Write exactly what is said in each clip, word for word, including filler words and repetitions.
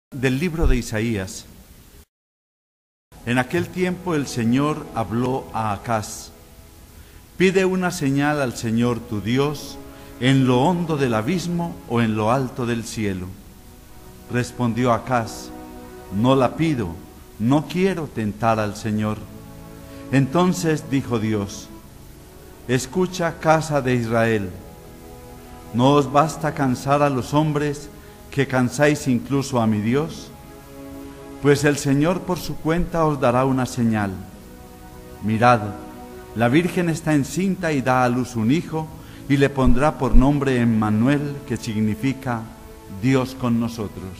Del libro de Isaías. En aquel tiempo el Señor habló a Acaz: pide una señal al Señor tu Dios en lo hondo del abismo o en lo alto del cielo. Respondió Acaz: no la pido, no quiero tentar al Señor. Entonces dijo Dios: escucha, casa de Israel, ¿no os basta cansar a los hombres, que cansáis incluso a mi Dios? Pues el Señor por su cuenta os dará una señal. Mirad, la Virgen está encinta y da a luz un hijo, y le pondrá por nombre Emmanuel, que significa Dios con nosotros.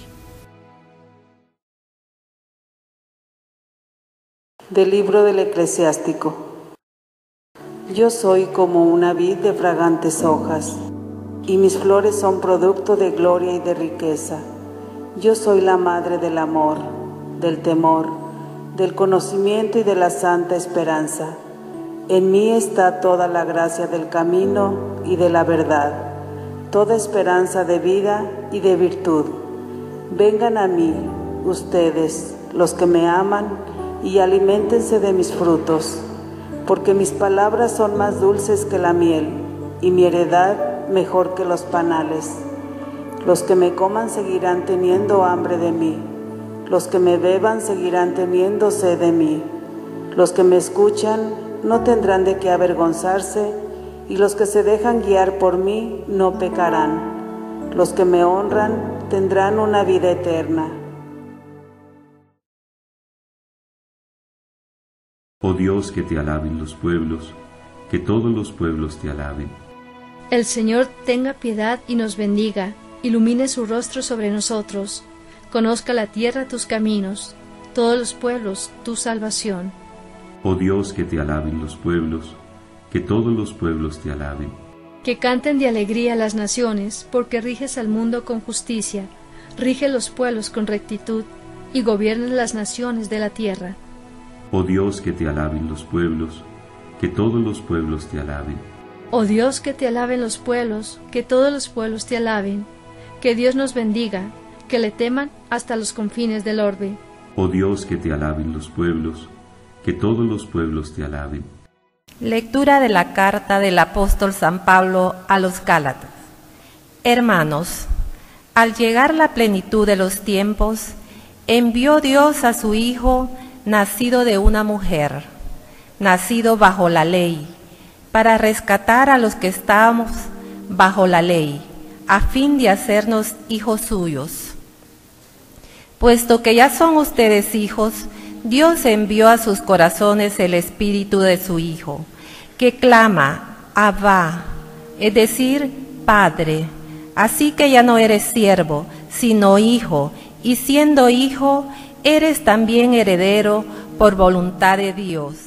Del libro del Eclesiástico. Yo soy como una vid de fragantes hojas, y mis flores son producto de gloria y de riqueza. Yo soy la madre del amor, del temor, del conocimiento y de la santa esperanza. En mí está toda la gracia del camino y de la verdad, toda esperanza de vida y de virtud. Vengan a mí, ustedes, los que me aman, y aliméntense de mis frutos, porque mis palabras son más dulces que la miel, y mi heredad mejor que los panales. Los que me coman seguirán teniendo hambre de mí, los que me beban seguirán teniendo sed de mí. Los que me escuchan no tendrán de qué avergonzarse, y los que se dejan guiar por mí no pecarán. Los que me honran tendrán una vida eterna. Oh Dios, que te alaben los pueblos, que todos los pueblos te alaben. El Señor tenga piedad y nos bendiga, ilumine su rostro sobre nosotros, conozca la tierra tus caminos, todos los pueblos tu salvación. Oh Dios, que te alaben los pueblos, que todos los pueblos te alaben. Que canten de alegría las naciones, porque riges al mundo con justicia, rige los pueblos con rectitud, y gobiernas las naciones de la tierra. Oh Dios, que te alaben los pueblos, que todos los pueblos te alaben. Oh Dios, que te alaben los pueblos, que todos los pueblos te alaben. Que Dios nos bendiga, que le teman hasta los confines del orbe. Oh Dios, que te alaben los pueblos, que todos los pueblos te alaben. Lectura de la carta del apóstol San Pablo a los Gálatas. Hermanos, al llegar la plenitud de los tiempos, envió Dios a su Hijo, nacido de una mujer, nacido bajo la ley, para rescatar a los que estábamos bajo la ley, a fin de hacernos hijos suyos. Puesto que ya son ustedes hijos, Dios envió a sus corazones el espíritu de su Hijo, que clama, Abba, es decir, Padre. Así que ya no eres siervo, sino hijo, y siendo hijo, eres también heredero por voluntad de Dios.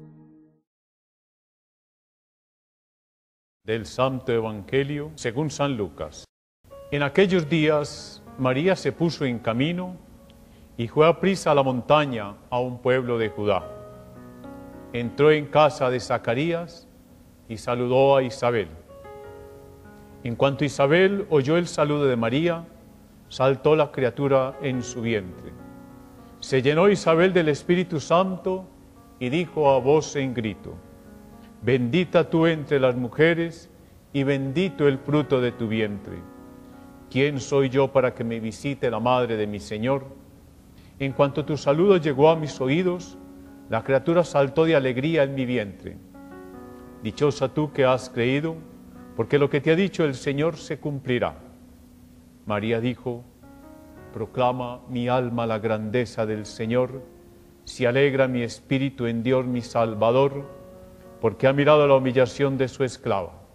Del Santo Evangelio según San Lucas. En aquellos días María se puso en camino y fue aprisa a la montaña, a un pueblo de Judá. Entró en casa de Zacarías y saludó a Isabel. En cuanto Isabel oyó el saludo de María, saltó la criatura en su vientre. Se llenó Isabel del Espíritu Santo y dijo a voz en grito: bendita tú entre las mujeres, y bendito el fruto de tu vientre. ¿Quién soy yo para que me visite la madre de mi Señor? En cuanto tu saludo llegó a mis oídos, la criatura saltó de alegría en mi vientre. Dichosa tú que has creído, porque lo que te ha dicho el Señor se cumplirá. María dijo: proclama mi alma la grandeza del Señor, se alegra mi espíritu en Dios mi Salvador, porque ha mirado la humillación de su esclava.